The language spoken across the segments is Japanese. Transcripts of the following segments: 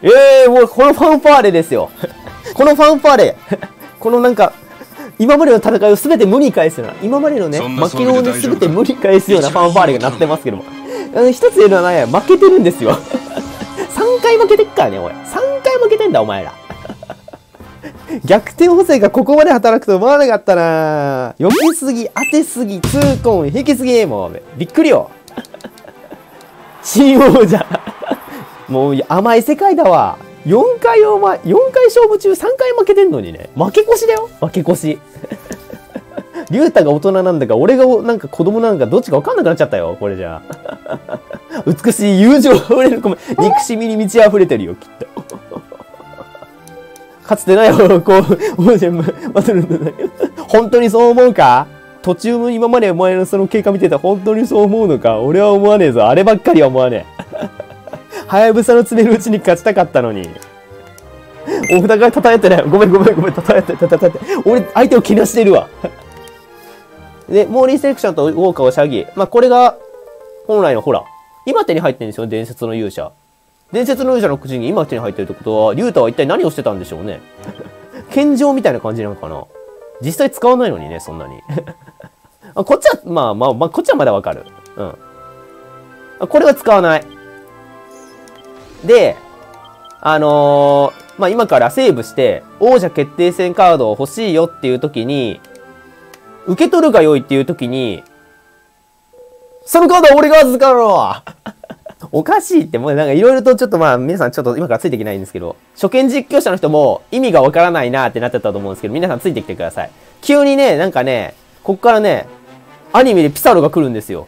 もうこのファンファーレですよ。このファンファーレ。このなんか、今までの戦いを全て無に返すような、今までのね、負けをね、全て無に返すようなファンファーレが鳴ってますけども。一つ言うのはね、負けてるんですよ。3回負けてっからね、おい。3回負けてんだ、お前ら。逆転補正がここまで働くと思わなかったな。避けすぎ、当てすぎ、痛恨、引きすぎ、もう、びっくりよ。新王者。もう甘い世界だわ。4回勝負中3回負けてんのにね。負け越しだよ。負け越し。龍太が大人なんだか、俺がなんか子供なんかどっちか分かんなくなっちゃったよ。これじゃあ。美しい友情あふれる、憎しみに満ち溢れてるよ、きっと。かつてないほど、こう、王者バトルのね。本当にそう思うか？途中の今までお前のその経過見てた本当にそう思うのか？俺は思わねえぞ。あればっかりは思わねえ。はやぶさの詰めるうちに勝ちたかったのに。お札が叩いてない。ごめん、叩いて。俺、相手を気なしてるわ。で、モーリーセレクションとウォーカーをシャギ。まあ、これが、本来のほら、今手に入ってるんですよ、伝説の勇者。伝説の勇者の口に今手に入ってるってことは、リュウタは一体何をしてたんでしょうね。献上みたいな感じなのかな。実際使わないのにね、そんなに。こっちは、こっちはまだわかる。うん。これは使わない。で、今からセーブして、王者決定戦カードを欲しいよっていう時に、受け取るが良いっていう時に、そのカードは俺が預かるわおかしいって、もうなんかいろいろとちょっと皆さんちょっと今からついていけないんですけど、初見実況者の人も意味がわからないなーってなってたと思うんですけど、皆さんついてきてください。急にね、なんかね、こっからね、アニメでピサロが来るんですよ。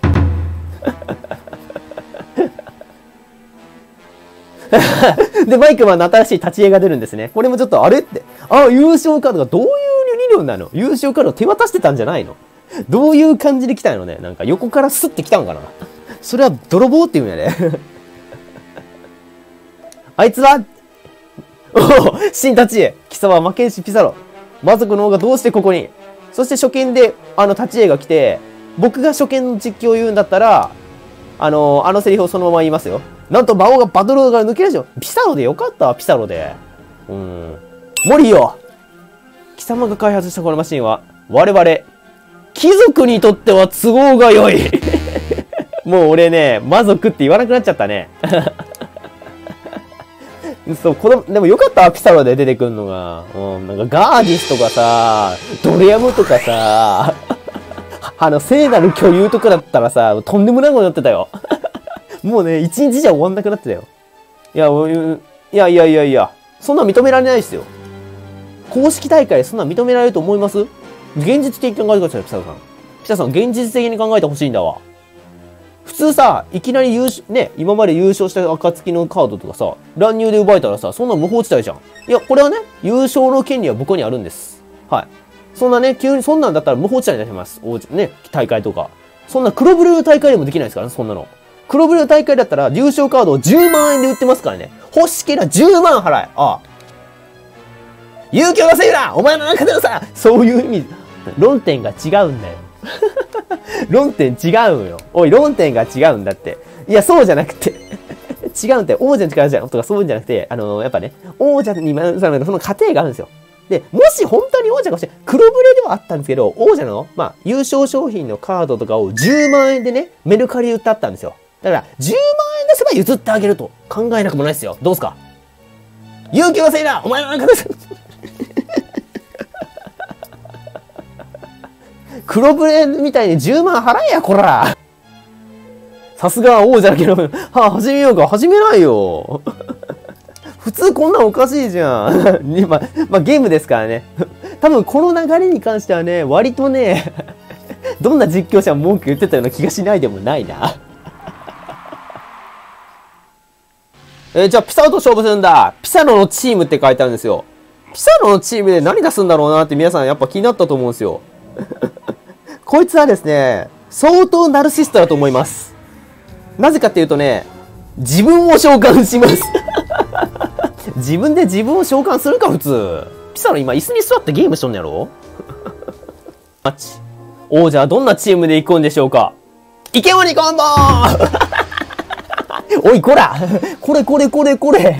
で、マイクマンの新しい立ち絵が出るんですね。これもちょっとあれって、優勝カードがどういう理論なの？優勝カードを手渡してたんじゃないの？どういう感じで来たのね。なんか横からスッて来たんかな。それは泥棒って言うんやね。あいつは新立ち絵。貴様は負けんしピサロ。魔族の王がどうしてここに？そして初見で立ち絵が来て、僕が初見の実況を言うんだったら、セリフをそのまま言いますよ。なんと魔王がバトルから抜け出しよ。ピサロでよかったわ、ピサロで。モリよ。貴様が開発したこのマシンは、我々、貴族にとっては都合が良い。もう俺ね、魔族って言わなくなっちゃったね。そう、でもよかったわ、ピサロで出てくるのが。なんかガーディスとかさ、ドレアムとかさ、聖なる巨竜とかだったらさ、とんでもないことになってたよ。もうね、一日じゃ終わんなくなってたよ。いや、そんなん認められないですよ。公式大会でそんなん認められると思います？現実的に考えてください、ピサロさん。ピサロさん、現実的に考えてほしいんだわ。普通さ、いきなり今まで優勝した暁のカードとかさ、乱入で奪えたらさ、そんな無法地帯じゃん。いや、これはね、優勝の権利は僕にあるんです。はい。そんなね、急にそんなんだったら無法地帯になります。大会とか。そんな黒ブルーの大会でもできないですからね、そんなの。黒ブルーの大会だったら、優勝カードを10万円で売ってますからね。欲しけりゃ10万払え。勇気を出せるなお前の中でのさ、そういう意味、論点が違うんだよ。論点違うよ。おい、論点が違うんだって。いや、そうじゃなくて。違うんだよ。王者の力じゃんとかそういうんじゃなくて、やっぱね、王者にその過程があるんですよ。で、もし本当に王者が欲しい、黒ブレではあったんですけど、王者の、優勝商品のカードとかを10万円でね、メルカリで売ってあったんですよ。だから、10万円出せば譲ってあげると考えなくもないですよ。どうすか？勇気を出せなお前の中で黒ブレみたいに10万払えや、こら。さすが王者だけど、始めようか。始めないよ。普通こんなんおかしいじゃん。ゲームですからね。多分この流れに関してはね、割とね、どんな実況者も文句言ってたような気がしないでもないな。じゃあピサロと勝負するんだ。ピサロのチームって書いてあるんですよ。ピサロのチームで何出すんだろうなって皆さんやっぱ気になったと思うんですよ。こいつはですね、相当ナルシストだと思います。なぜかっていうとね、自分を召喚します。自分で自分を召喚するか、普通。ピサロ今椅子に座ってゲームしとんのやろ。マッチ。王者はどんなチームで行くんでしょうか。イケモニコンボーおい、こらこれ。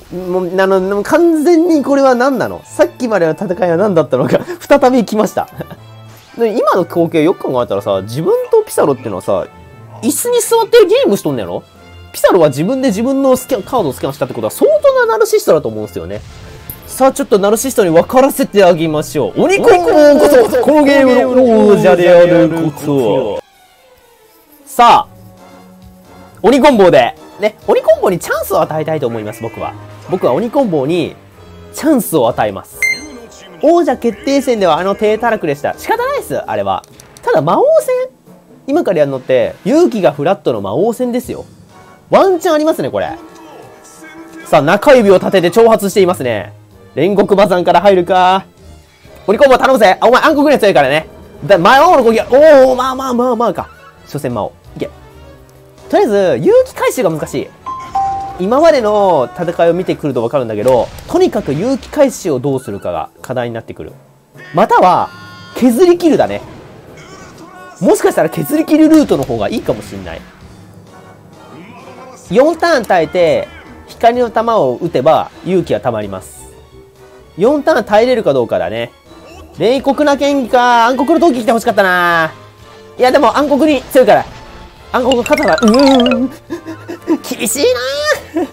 もう、完全にこれは何なの？さっきまでの戦いは何だったのか、再び来ました。で今の光景よく考えたらさ、自分とピサロっていうのはさ、椅子に座ってゲームしとんねやろ？ピサロは自分で自分のカードをスキャンしたってことは相当なナルシストだと思うんですよね。さあ、ちょっとナルシストに分からせてあげましょう。鬼コンボこそ、このゲームの王者であることを。さあ、鬼コンボで、ね、鬼コンボにチャンスを与えたいと思います、僕は。僕は鬼コンボにチャンスを与えます。王者決定戦では低たらくでした。仕方ないです、あれは。ただ魔王戦今からやるのって、勇気がフラットの魔王戦ですよ。ワンチャンありますね、これ。さあ、中指を立てて挑発していますね。煉獄馬山から入るか。鬼コンボ頼むぜ。お前暗黒のやつ強いからね。魔王の攻撃は、まあか。初戦魔王。いけ。とりあえず、勇気回収が難しい。今までの戦いを見てくると分かるんだけど、とにかく勇気回収をどうするかが課題になってくる。または、削り切るだね。もしかしたら削り切るルートの方がいいかもしんない。4ターン耐えて、光の弾を撃てば勇気は溜まります。4ターン耐えれるかどうかだね。冷酷な剣技か。暗黒の闘技来てほしかったな。いやでも暗黒に強いから。暗黒勝ったら、厳しいな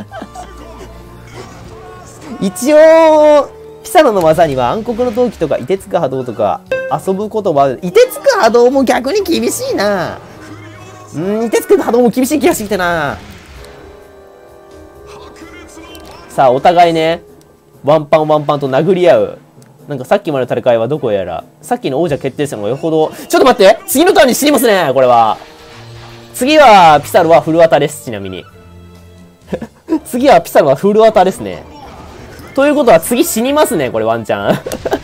一応、ピサロの技には暗黒の闘技とか、凍てつく波動とか、遊ぶこともある。凍てつく波動も逆に厳しいな。凍てつく波動も厳しい気がしてきたな。さあ、お互いね、ワンパンと殴り合う。なんかさっきまでの戦いはどこやら、さっきの王者決定戦もよほど、ちょっと待って次のターンに死にますねこれは。次は、ピサロはフルアタです、ちなみに。次はピサロはフルアタですね。ということは次死にますね、これワンチャン。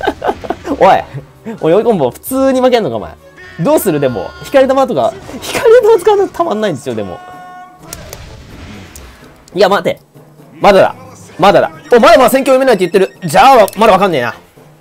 おい、追いコンボ普通に負けんのか、お前。どうするでも、光玉とか、光玉使うのたまんないんですよ、でも。いや、待て。まだだ。まだ戦況読めないって言ってる。じゃあ、まだわかんねえな。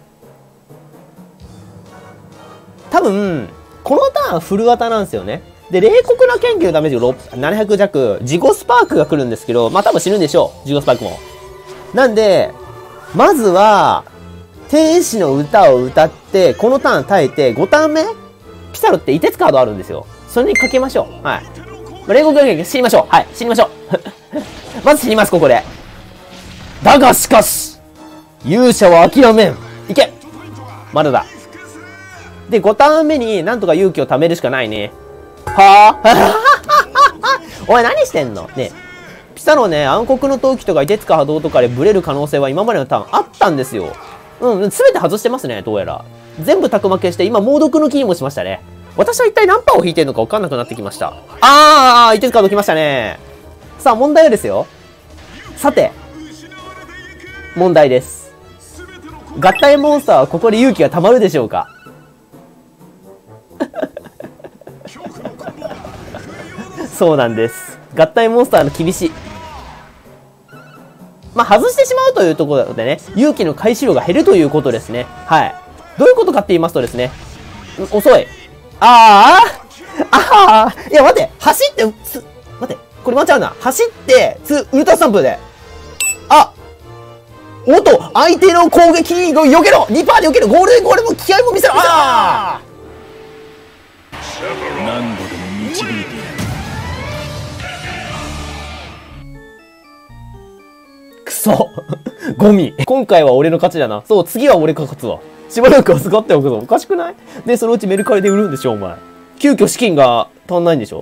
多分、このターンフルアタなんですよね。で、冷酷な剣技のダメージが700弱、自己スパークが来るんですけど、まあ多分死ぬんでしょう。自己スパークも。なんで、まずは、天使の歌を歌って、このターン耐えて、5ターン目ピサロって凍てつカードあるんですよ。それにかけましょう。はい。冷酷な剣技死にましょう。はい、死にましょう。まず死にます、ここで。だがしかし、勇者は諦めん。いけ。まだだ。で、5ターン目になんとか勇気を貯めるしかないね。はぁお前何してんのね。ピサロね、暗黒の闘技とか凍てつく波動とかでブレる可能性は今までのターンあったんですよ。すべて外してますね、どうやら。全部宅負けして、今、猛毒のキーもしましたね。私は一体何パーを引いてるのか分かんなくなってきました。凍てつくカード来ましたね。さあ、問題はですよ。さて、問題です。合体モンスターはここで勇気が溜まるでしょうか？そうなんです。合体モンスターの厳しい。まあ、外してしまうというところでね、勇気の回収量が減るということですね。はい。どういうことかって言いますとですね、遅い。いや、待って、走って、待って、これ間違うな。走って、ウルトラスタンプで。おっと、相手の攻撃を避けろ !2% で避けろゴールも気合も見せろ何度でも導いてやる。 くそゴミ。今回は俺の勝ちだな。そう、次は俺が勝つわ。しばらく預かっておくぞ。おかしくない？で、そのうちメルカリで売るんでしょ、お前。急遽資金が足んないんでしょ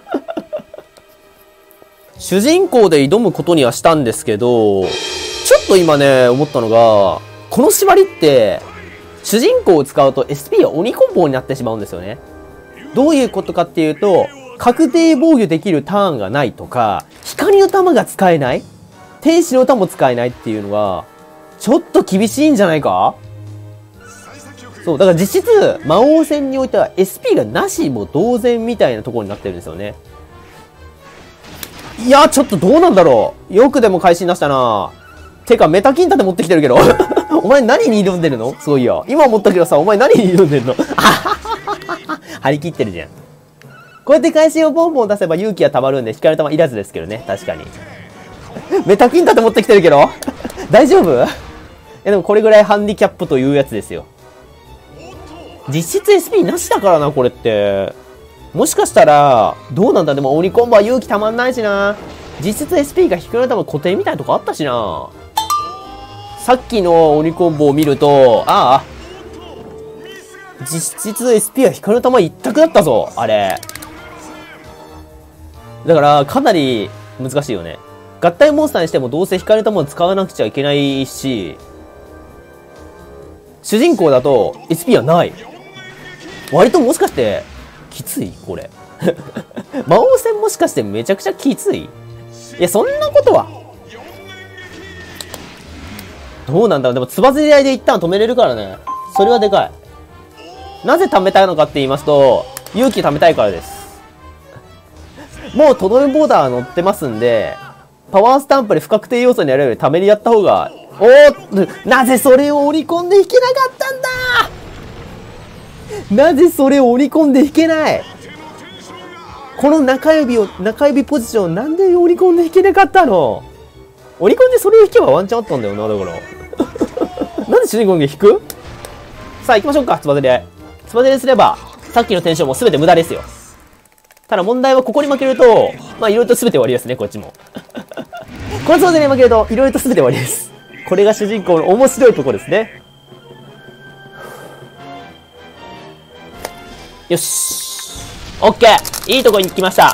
主人公で挑むことにはしたんですけど、ちょっと今ね、思ったのが、この縛りって、主人公を使うと SP は鬼コンボになってしまうんですよね。どういうことかっていうと、確定防御できるターンがないとか、光の玉が使えない、天使の玉も使えないっていうのが、ちょっと厳しいんじゃないか？そう、だから実質、魔王戦においては SP がなしも同然みたいなところになってるんですよね。いや、ちょっとどうなんだろう。よくでも会心出したな。てか、メタキンタで持ってきてるけど。お前何に挑んでるの？そういや。今思ったけどさ、お前何に挑んでるの？張り切ってるじゃん。こうやって会心をボンボン出せば勇気が溜まるんで、光る玉いらずですけどね。確かに。 メタキンだと持ってきてるけど大丈夫？でもこれぐらいハンディキャップというやつですよ。実質 SP なしだからな、これって。もしかしたら、どうなんだ。でも鬼コンボは勇気たまんないしな。実質 SP が低くなったも固定みたいなとこあったしな。さっきの鬼コンボを見ると、ああ。実質 SP は光の玉一択だったぞ、あれ。だから、かなり難しいよね。合体モンスターにしてもどうせ光の玉を使わなくちゃいけないし、主人公だと SP はない。割ともしかして、きついこれ。魔王戦もしかしてめちゃくちゃきつい？いや、そんなことは。どうなんだろう。でも、つばぜり合いで一旦止めれるからね。それはでかい。なぜ貯めたいのかって言いますと、勇気貯めたいからです。もうトドルボーダー乗ってますんで、パワースタンプで不確定要素にやるより貯めにやった方が、なぜそれを織り込んでいけなかったんだ。なぜそれを織り込んでいけない。この中指ポジションなんで織り込んでいけなかったの。織り込んでそれを引けばワンチャンあったんだよな、だから。なんで主人公が引く？さあ行きましょうか、つばぜり合い。つばぜり合いすれば、さっきのテンションも全て無駄ですよ。ただ問題はここに負けると、まあいろいろと全て終わりですね、こっちも。このつばぜり合いに負けると、いろいろと全て終わりです。これが主人公の面白いところですね。よし。オッケー。いいとこに来ました。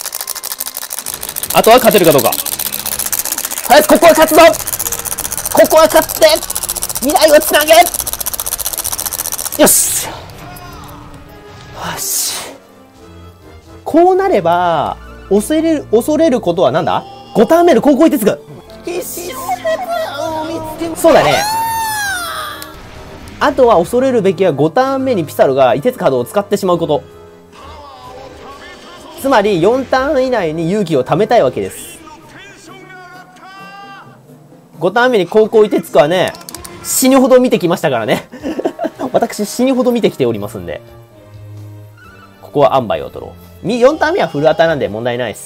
あとは勝てるかどうか。はい、ここは勝つぞ。ここは勝って、未来をつなげ。よし。よし。こうなれば、恐れることはなんだ？ 5 ターン目の高校一徹が。そうだね。あとは恐れるべきは5ターン目にピサロが凍てつカードを使ってしまうこと。つまり4ターン以内に勇気を貯めたいわけです。5ターン目に高校凍てつくはね、死ぬほど見てきましたからね。私死ぬほど見てきておりますんで。ここは塩梅を取ろう。4ターン目はフルアターなんで問題ないです。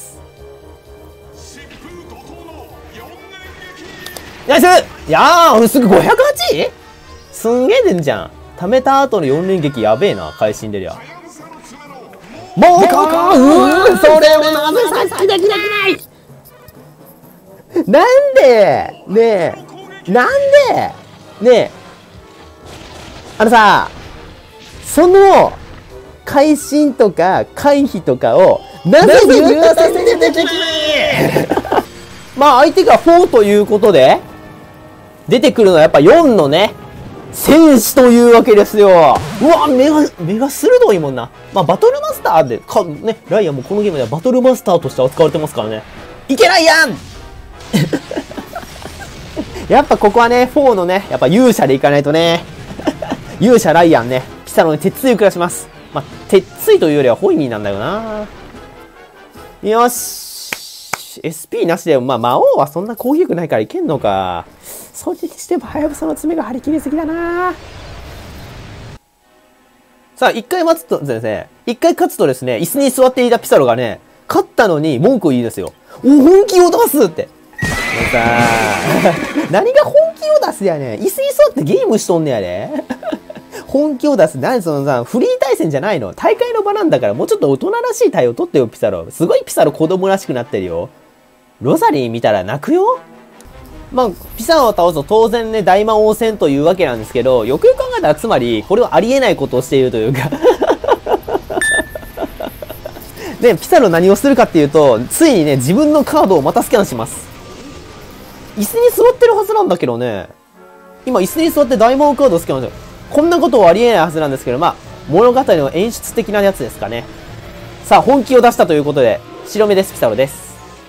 ナイス！いやー、すぐ 508？ すんげえ出んじゃん。貯めた後の4連撃やべえな、会心出りゃ。もうそれをなぜさせてできない。なんでねえ、なんでねえ、さ、その、会心とか回避とかを、なぜ言わさせてできない。まあ相手が4ということで、出てくるのはやっぱ4のね、戦士というわけですよ。うわ、目が鋭いもんな。まあ、バトルマスターで、ね、ライアンもこのゲームではバトルマスターとして扱われてますからね。いけライアンやっぱここはね、4のね、やっぱ勇者でいかないとね。勇者ライアンね、ピサロに鉄槌を下します。まあ、鉄槌というよりはホイミーなんだよな。よし。SP なしで、まあ、魔王はそんな攻撃力ないからいけんのか。それにしても、はやぶさの爪が張り切りすぎだな。さあ、一回待つとですね、一回勝つとですね、椅子に座っていたピサロがね、勝ったのに文句を言いですよ。本気を出すって。もうさ、何が本気を出すやねん。椅子に座ってゲームしとんねやで。本気を出す。何そのさ、フリー対戦じゃないの。大会の場なんだから、もうちょっと大人らしい対応取ってよ、ピサロ。すごいピサロ子供らしくなってるよ。ロザリー見たら泣くよ。まあ、ピサロを倒すと当然ね、大魔王戦というわけなんですけど、よくよく考えたらつまり、これはありえないことをしているというか。で、ピサロ何をするかっていうと、ついにね、自分のカードをまたスキャンします。椅子に座ってるはずなんだけどね、今椅子に座って大魔王カードをスキャンしてる。こんなことはありえないはずなんですけど、まあ、物語の演出的なやつですかね。さあ、本気を出したということで、白目です、ピサロです。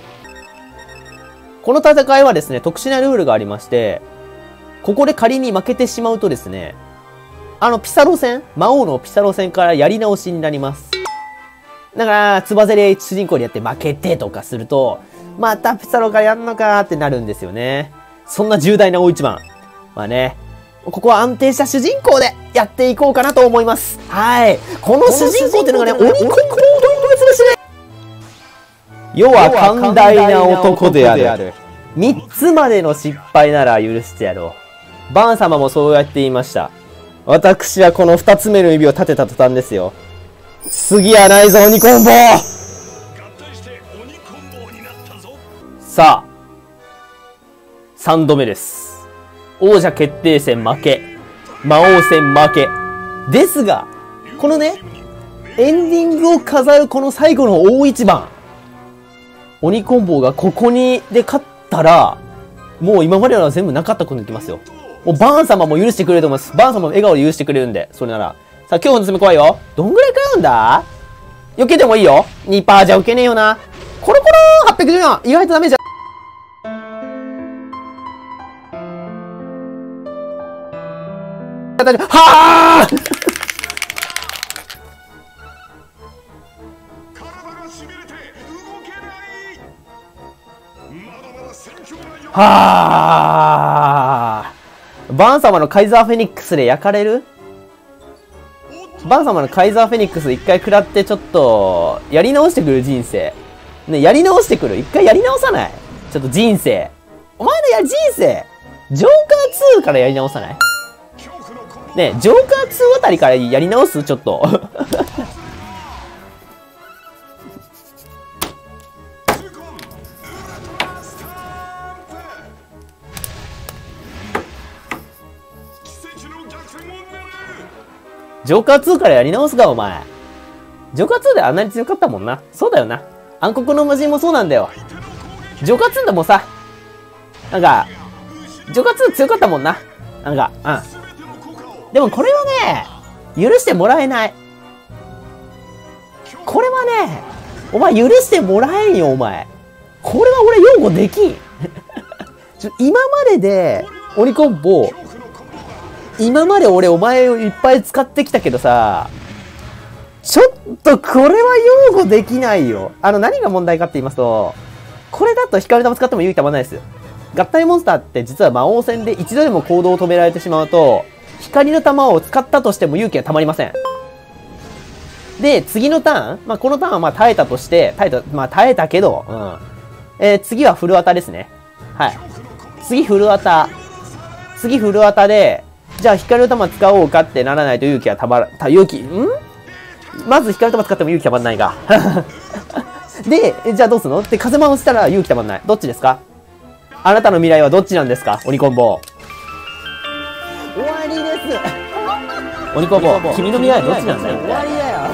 この戦いはですね、特殊なルールがありまして、ここで仮に負けてしまうとですね、ピサロ戦、魔王のピサロ戦からやり直しになります。だから、つばぜり主人公にやって負けてとかすると、またピサロがやんのかーってなるんですよね。そんな重大な大一番。まあね、ここは安定した主人公でやっていこうかなと思います。はい。この主人公っていうのがね、鬼コンボという別ですね。世は寛大な男である。 3つまでの失敗なら許してやろう。バーン様もそうやって言いました。私はこの2つ目の指を立てた途端ですよ。次はないぞ、鬼コンボ。さあ、3度目です。王者決定戦負け。魔王戦負け。ですが、このね、エンディングを飾るこの最後の大一番。鬼コンボがここにで勝ったら、もう今までのは全部なかったことにできますよ。もうバーン様も許してくれると思います。バーン様も笑顔で許してくれるんで、それなら。さあ、今日の詰め怖いよ。どんぐらい食らうんだ？避けてもいいよ。2% じゃ受けねえよな。コロコロー !814! 意外とダメじゃん。はぁはぁバーン様のカイザーフェニックスで焼かれる？バーン様のカイザーフェニックス一回食らってちょっと、やり直してくる人生。ね、やり直してくる。一回やり直さない？ちょっと人生。お前の人生ジョーカー2からやり直さない？ね、ジョーカー2あたりからやり直す？ちょっと。ジョーカー2からやり直すか、お前。ジョーカー2であんなに強かったもんな。そうだよな。暗黒の魔人もそうなんだよ。ジョーカー2でもさ、なんか、ジョーカー2強かったもんな。なんか、でもこれはね、許してもらえない。これはね、お前許してもらえんよ、お前。これは俺擁護できん。今までで、鬼コンボ、今まで俺お前をいっぱい使ってきたけどさ、ちょっとこれは擁護できないよ。何が問題かって言いますと、これだと光玉使っても勇気たまんないです。合体モンスターって実は魔王戦で一度でも行動を止められてしまうと、光の玉を使ったとしても勇気がたまりません。で、次のターン、このターンは耐えたとして、耐えたけど、次はフルアタですね。はい。次フルアタで、じゃあ光の玉使おうかってならないと勇気はまず光の玉使っても勇気たまんないが。で、じゃあどうすんのって風魔をしたら勇気たまんない。どっちですか？あなたの未来はどっちなんですか？鬼コンボ。終わりです。鬼コンボ、君の未来はどっちなんだよ。終わりだよ。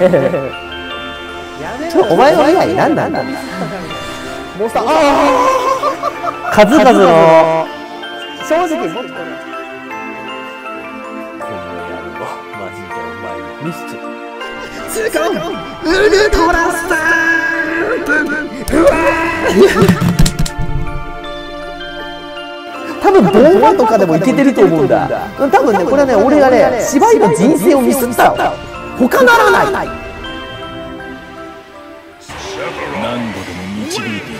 お前の未来何なんだ？モンスター、数々の、正直もっとね。ミスチ痛恨ウルトラスタンプ多分ボンバーとかでもいけてると思うんだ。多分ね、これはね、俺がね、芝居の人生をミスったの。他ならない。 何度でも導いて